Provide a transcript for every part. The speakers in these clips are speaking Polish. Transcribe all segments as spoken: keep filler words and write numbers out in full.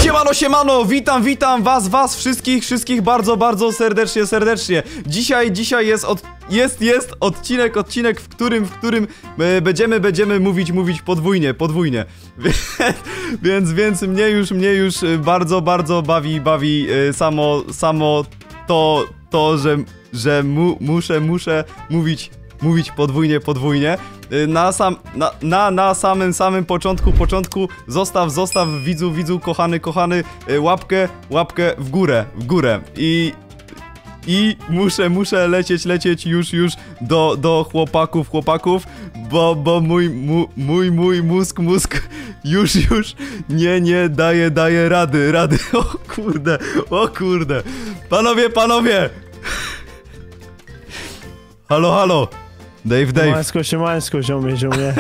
Siemano, siemano, witam, witam was, was wszystkich, wszystkich bardzo, bardzo serdecznie, serdecznie. Dzisiaj, dzisiaj jest od... Jest, jest odcinek, odcinek, w którym, w którym e, będziemy, będziemy mówić, mówić podwójnie, podwójnie. Więc, więc mnie już, mnie już bardzo, bardzo bawi, bawi e, samo, samo to, to, że, że mu, muszę, muszę mówić, mówić podwójnie, podwójnie. E, na sam, na, na, na samym, samym początku, początku zostaw, zostaw widzu, widzu, kochany, kochany, e, łapkę, łapkę w górę, w górę i... I muszę, muszę lecieć, lecieć już, już do, do chłopaków, chłopaków, bo, bo mój, mu, mój, mój mózg, mózg już, już nie, nie daje, daje rady, rady. O kurde, o kurde. Panowie, panowie. Halo, halo. Dave, Dave. Siemańsko, siemańsko, ziomie, ziomie.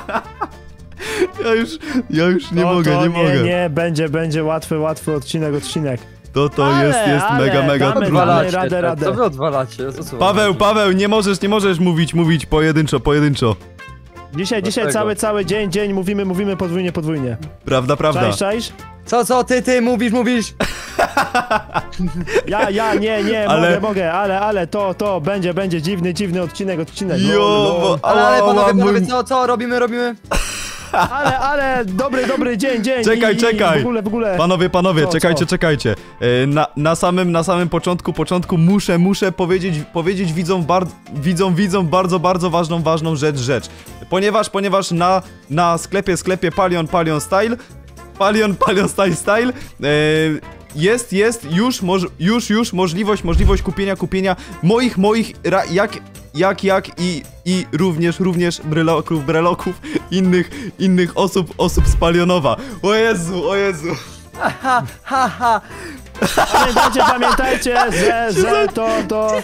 Ja już, ja już nie to, mogę, to nie, nie mogę. Nie, będzie, będzie łatwy, łatwy odcinek, odcinek. To, to ale, jest, jest ale, mega, mega damy, trudne. damy radę, radę. Co wy odwalacie? Co, co Paweł, Paweł, nie możesz, nie możesz mówić, mówić pojedynczo, pojedynczo. Dzisiaj, dzisiaj cały, cały dzień, dzień mówimy, mówimy podwójnie, podwójnie. Prawda, prawda. Czaisz, czaisz? Co, co, ty, ty, mówisz, mówisz? Ja, ja, nie, nie, Ale- mogę, mogę, ale, ale, to, to, będzie, będzie dziwny, dziwny odcinek, odcinek. Jo, bo- Ale, ale, ała, panowie, mój- panowie, co, co, robimy, robimy? Ale, ale, dobry, dobry dzień, dzień. Czekaj, i, czekaj. I w ogóle, w ogóle. Panowie, panowie, Co, czekajcie, co? czekajcie. E, Na, na samym, na samym początku, początku muszę, muszę powiedzieć, powiedzieć widzom, bar, widzom, widzom bardzo, bardzo ważną, ważną rzecz, rzecz. Ponieważ, ponieważ na, na sklepie, sklepie Palion, Palion Style, Palion, Palion Style, Style, e, jest, jest już, moż, już, już możliwość, możliwość kupienia, kupienia moich, moich, ra, jak, jak, jak i, i również, również bryloków, breloków, innych, innych osób, osób z Palionowa. O Jezu, o Jezu. Ha, ha, ha. Pamiętajcie, pamiętajcie, że, że to, to...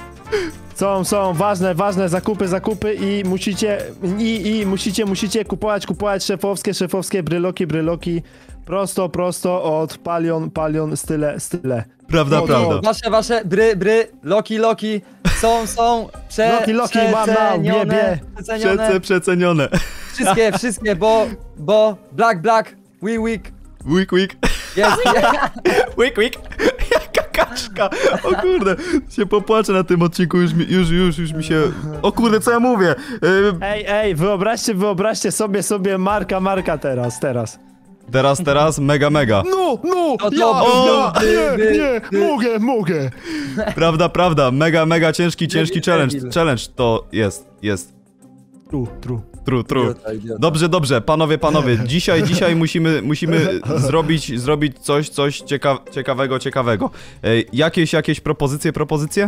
Są, są ważne, ważne zakupy, zakupy i musicie, i, i musicie, musicie kupować, kupować szefowskie, szefowskie bryloki, bryloki. Prosto, prosto od Palion, Palion, style, style. Prawda, No, prawda. Wasze, wasze bry, bry, loki, loki są, są prze, Loki, loki, mam na przecenione, niebie. przecenione. Przece, przecenione. Wszystkie, wszystkie, bo, bo, black, black, we, week, Wick, wick. jest, Wick, wick. Jaka kaczka. O kurde, się popłaczę na tym odcinku, już mi, już, już, już mi się... O kurde, co ja mówię? Yy, Ej, ej, wyobraźcie, wyobraźcie sobie, sobie Marka, Marka teraz, teraz. teraz, teraz, mega, mega. No, no, No to ja, o, ja, by, nie, by. nie, mogę, mogę. Prawda, prawda, mega, mega ciężki, ciężki Debil, challenge. debil. Challenge to jest, jest. Tru, tru. True, true. Idiota, idiota. Dobrze, dobrze, panowie, panowie, dzisiaj, dzisiaj musimy, musimy zrobić, zrobić coś, coś cieka ciekawego, ciekawego. E, jakieś, jakieś propozycje, propozycje?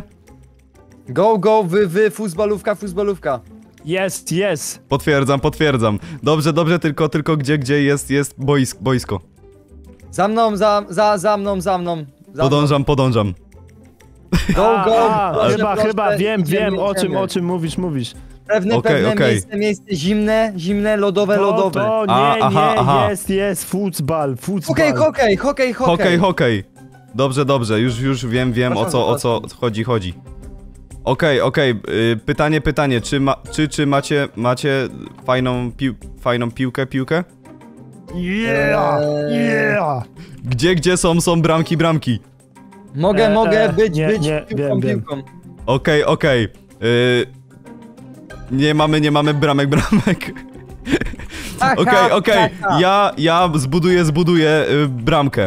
Go, go, wy, wy, fuzbalówka, fuzbalówka. Jest, jest. Potwierdzam, potwierdzam. Dobrze, dobrze, tylko, tylko gdzie, gdzie jest, jest boisk, boisko. Za mną, za, za, za mną, za mną. Za Podążam, podążam. Mną. Go, A, go, a, proszę, chyba, proszę, chyba wiem, idziemy, wiem, o czym, idziemy. o czym mówisz, mówisz. Pewne, Okej, pewne okej. miejsce, miejsce zimne, zimne, lodowe, To, lodowe. to, nie, A, aha, nie, aha. jest, jest, futsbal, futsbal. Hokej, hokej, hokej, hokej. Hokej, hokej. Dobrze, dobrze, już, już wiem, wiem o co, o co chodzi, chodzi. Okej, okej, y, pytanie, pytanie, czy, ma, czy, czy macie, macie fajną, pił, fajną piłkę, piłkę? Yeah, Eee. yeah. Gdzie, gdzie są, są bramki, bramki? Mogę, E, mogę e, być, nie, być nie, piłką, wiem, wiem. piłką. Okej, okej. Y, nie mamy, nie mamy bramek, bramek. Taka, Okej, okej, taka. ja, ja zbuduję, zbuduję y, bramkę.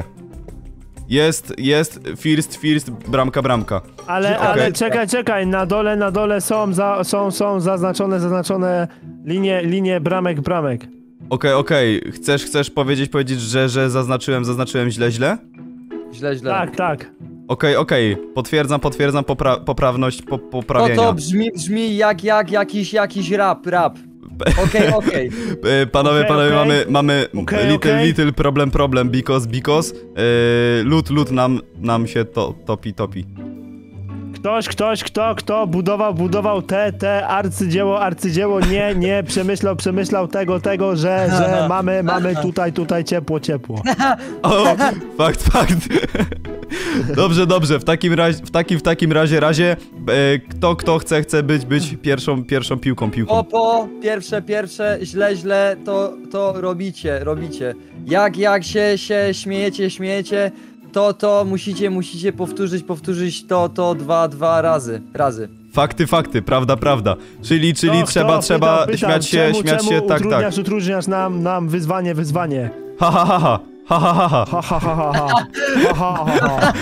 Jest, jest, first, first, bramka, bramka. Ale, Okej. ale czekaj, czekaj, na dole, na dole są, za, są, są zaznaczone, zaznaczone linie, linie bramek, bramek. Okej, okej, chcesz, chcesz powiedzieć, powiedzieć, że, że zaznaczyłem, zaznaczyłem źle, źle? Źle, źle. Tak, tak. Okej, okej, potwierdzam, potwierdzam popra poprawność, po To poprawienia. to brzmi, brzmi jak, jak jakiś, jakiś rap, rap. Okej, okej. E, Panowie, Okej, panowie, okej. mamy, mamy Okej, little, okej. little problem, problem, because, because e, lód, lód nam, nam się to topi, topi. Ktoś, ktoś, kto, kto budował, budował te, te arcydzieło, arcydzieło, nie, nie, przemyślał, przemyślał tego, tego, że, że mamy, mamy tutaj, tutaj ciepło, ciepło. O, fakt, fakt. Dobrze, dobrze, w takim razie, w takim, w takim razie, razie, e, kto, kto chce, chce być, być pierwszą, pierwszą piłką, piłką. Opo, pierwsze, pierwsze, źle, źle, to, to robicie, robicie. Jak, jak się, się śmiejecie, śmiejecie, to, to musicie, musicie powtórzyć, powtórzyć to, to dwa, dwa razy, razy. Fakty, fakty, prawda, prawda. Czyli, czyli Kto, trzeba, kto? trzeba Pytam, pytam, śmiać się, czemu, śmiać czemu się, tak, tak. utrudniasz, utrudniasz nam, nam wyzwanie, wyzwanie. Ha, ha, ha, ha. Ha, ha, ha, ha. Ha, ha, ha, ha, ha. Ha, ha, ha, ha.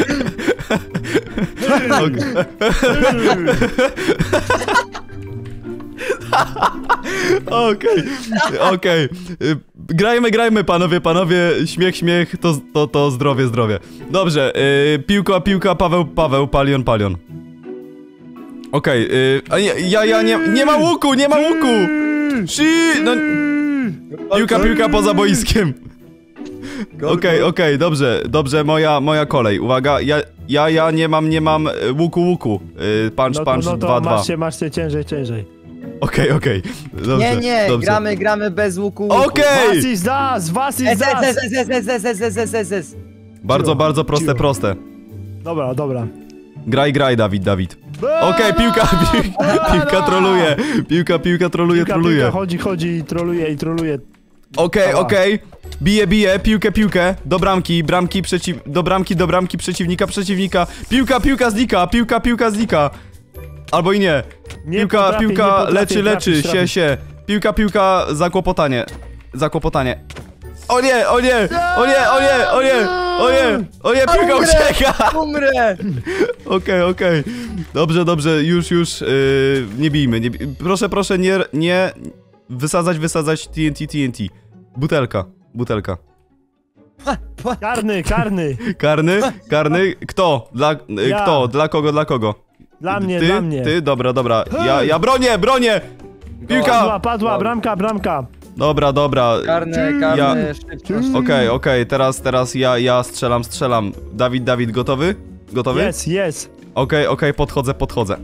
Okej, okej. Y, Grajmy, grajmy, panowie, panowie. Śmiech, śmiech, to, to, to zdrowie, zdrowie. Dobrze, y, piłka, piłka, Paweł, Paweł, palion, palion. Okej, y, a ja, ja, ja nie, nie ma łuku, nie ma łuku! Shi, no, piłka, piłka poza boiskiem. Okej, okej, dobrze, dobrze, moja, moja kolej. Uwaga, ja, ja, ja nie mam, nie mam y, łuku, łuku. Y, punch, No to, punch, no dwa, to dwa. masz się, masz się ciężej, ciężej. Okej, okej, dobrze, Nie, nie, dobrze. gramy, gramy bez łuku. łuku. Okej! Was is das, was is S, S, das. S, S, S, S, S, S, S, S, S. Bardzo, Cicho, bardzo proste, cicho. proste. Dobra, dobra. Graj, graj, Dawid, Dawid. Okej, piłka, piłka, piłka troluje. Piłka, piłka troluje, Piłka, troluje. piłka chodzi, chodzi i troluje, i troluje. Okej, Ała. okej. Bije, bije, piłkę, piłkę. Do bramki, bramki przeciw... Do bramki, do bramki przeciwnika, przeciwnika. Piłka, piłka znika, piłka, piłka znika. Albo i nie. Nie Piłka, potrafię, nie piłka potrafię leczy, leczy, trafić, się, trafić. się. Piłka, piłka, zakłopotanie. Zakłopotanie. O nie, o nie, o nie, o nie, o nie, o nie, o nie, piłka Umrę! ucieka. Umrę! Okej, okej. Dobrze, dobrze, już, już, yy, nie bijmy, nie bij... Proszę, proszę, nie, nie wysadzać, wysadzać T N T, T N T. Butelka, butelka. Karny, karny. Karny, karny, kto? Dla, y, Ja. kto? Dla kogo, dla kogo? Dla mnie, Ty? dla mnie. Ty? Dobra, dobra, ja, ja bronię, bronię! Piłka! Padła, padła, bramka, bramka. Dobra, dobra. Karne, karne, szybkość. Okej, okej, teraz, teraz ja, ja strzelam, strzelam. Dawid, Dawid, gotowy? Gotowy? Jest, jest. Okej, okej, podchodzę, podchodzę.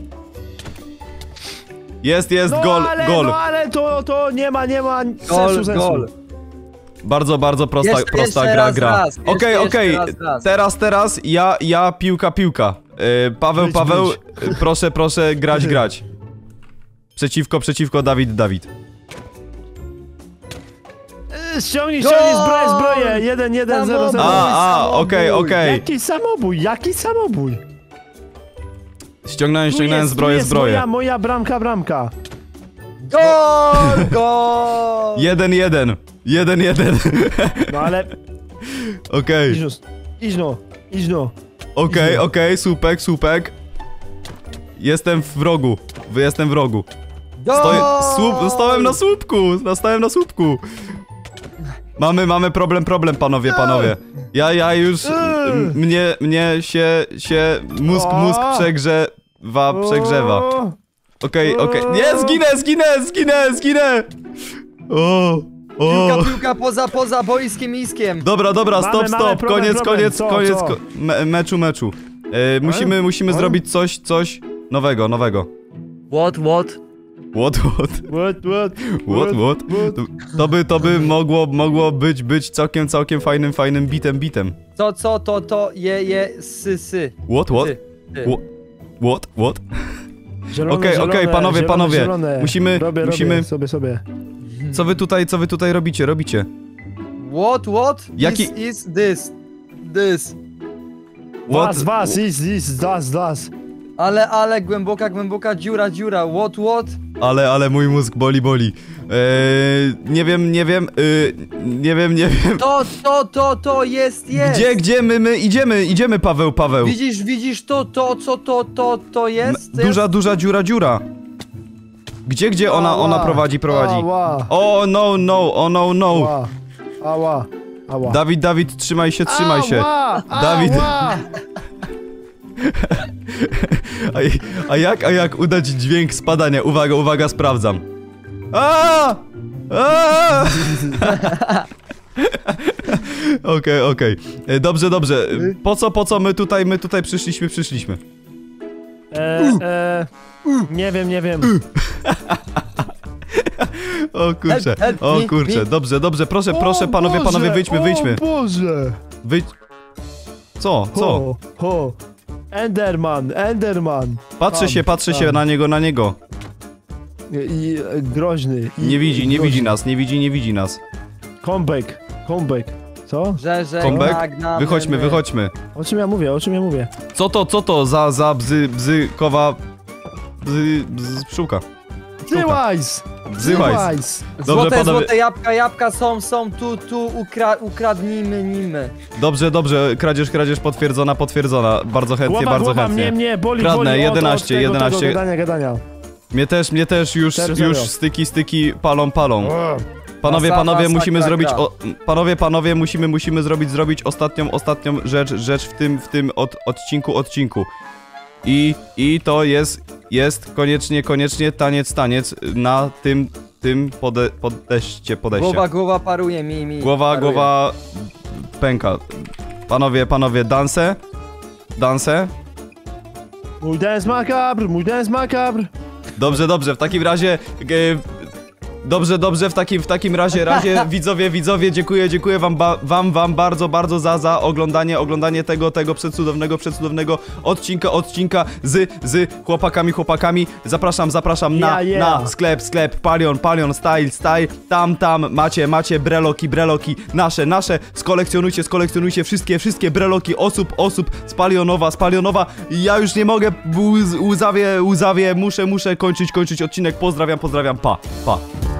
Jest, jest, No gol, ale, gol. no ale to, to nie ma, nie ma Gol, sensu, sensu. gol. Bardzo, bardzo prosta, Jeszcze- prosta jeszcze gra, raz, gra. raz. Jeszcze- Okej, jeszcze okej, raz, raz. teraz, teraz, ja, ja, piłka, piłka. Yy, Paweł, Wyjdź, Paweł, wyjdź. y, proszę, proszę, grać, grać. Przeciwko, przeciwko, Dawid, Dawid. Y, Ściągnij, ściągnij Gol! zbroję, zbroję. Jeden, jeden, zero, zero. A, a, okej, samobój. okej. Jaki samobój, jaki samobój? Ściągnąłem, Tu ściągnąłem jest, tu zbroję, jest zbroję. Moja, moja bramka, bramka. Gol! Gol! Jeden, jeden. Jeden, jeden. No ale, Okej, idź no, idź no, idź no. okej, okej, słupek, słupek. Jestem w rogu, jestem w rogu. Stoję, słup, stałem na słupku, stałem na słupku. Mamy, mamy problem, problem, panowie, panowie. Ja, ja już, m- mnie, mnie się, się, mózg, mózg przegrzewa, przegrzewa. O, Okej, okej, nie, zginę, zginę, zginę, zginę. O, o. Piłka, piłka poza, poza boiskiem iskiem. Dobra, dobra, Mamy, stop, mamy stop, problem, koniec, problem. koniec, Co, koniec, co? ko me meczu, meczu. E, musimy, musimy Ale? zrobić coś, coś nowego, nowego. What, what? What, what? What, what, What, what? To, to by, to by mogło, mogło być, być całkiem, całkiem fajnym, fajnym bitem, bitem. Co, co, to, to, je, je, sy, sy. What, what? Ty, ty. What, what, what? Zielone, Okej, zielone, okej, panowie, zielone, panowie. zielone. Musimy- robię, musimy- Robię, sobie, sobie. Co wy tutaj, co wy tutaj robicie, robicie? What, what? Jaki- This is this. This. Was, was, is, is, das, das. Ale, ale, głęboka, głęboka dziura, dziura. What, what? Ale, ale mój mózg boli, boli. Eee, nie wiem, nie wiem, yy, nie wiem, nie wiem. To, to, to, to jest, jest. Gdzie, gdzie my, my idziemy, idziemy, Paweł, Paweł. Widzisz, widzisz to, to, co to, to, to jest? To Duża, duża dziura, dziura. Gdzie, gdzie ona, Ała. ona prowadzi, prowadzi? Ała, O, no, no, o, no, no. ała, ała, ała. Dawid, Dawid, trzymaj się, trzymaj się. Ała, Dawid. ała. A, a jak, a jak udać dźwięk spadania? Uwaga, uwaga, sprawdzam. A! A! Okej, okej. E, Dobrze, dobrze. Po co, po co my tutaj, my tutaj przyszliśmy, przyszliśmy? E, e, nie wiem, nie wiem. O kurczę, Help, help, o mi, kurczę, mi. dobrze, dobrze, proszę, proszę, O panowie, Boże, panowie, wyjdźmy, wyjdźmy. O Boże! Wyjdź... Co, co? Ho, ho. Enderman, Enderman. Patrzę Tam, się, patrzę tam. się na niego, na niego. I, i e, groźny. I, Nie widzi, nie groźny. widzi nas, nie widzi, nie widzi nas. Comeback, comeback. Co? Że, że Comeback? nagnamy Wychodźmy, my. wychodźmy. O czym ja mówię, o czym ja mówię? Co to, co to za, za bzy, bzykowa... Bzy, bzy, pszczółka. Zywajs! Bzywajs. Dobrze, Złote, panowie. złote jabłka, jabłka są, są, tu, tu, ukra ukradnijmy nimy. Dobrze, dobrze, kradzież, kradzież potwierdzona, potwierdzona. Bardzo chętnie, Głowa, bardzo głowa, chętnie. mnie, mnie, boli, Kradnę, boli. od- jedenaście, od tego, jedenaście. Tego gadania, gadania. Mnie też, mnie też już, Serio, już serio. styki, styki palą, palą. Panowie, Masa, panowie, masa, musimy gra, zrobić, gra. o, panowie, panowie, musimy, musimy zrobić, zrobić ostatnią, ostatnią rzecz, rzecz w tym, w tym od, odcinku, odcinku. I, i to jest, jest koniecznie, koniecznie taniec, taniec na tym, tym pode, podejście, podejście. Głowa, głowa paruje mi, mi. Głowa, paruje. głowa pęka. Panowie, panowie, danse, danse. Mój dance macabre, mój dance macabre. Dobrze, dobrze, w takim razie... E, dobrze, dobrze, w takim, w takim razie, razie widzowie, widzowie, dziękuję, dziękuję wam, ba, wam, wam bardzo, bardzo za, za oglądanie, oglądanie tego, tego przecudownego, przecudownego odcinka, odcinka z, z chłopakami, chłopakami. Zapraszam, zapraszam na, Yeah, yeah. na sklep, sklep, Palion, Palion, Style, Style, tam, tam macie, macie breloki, breloki, nasze, nasze, skolekcjonujcie, skolekcjonujcie wszystkie, wszystkie breloki osób, osób z Palionowa, z Palionowa. Ja już nie mogę, łz, łzawie, łzawie, muszę, muszę kończyć, kończyć odcinek, pozdrawiam, pozdrawiam, pa, pa.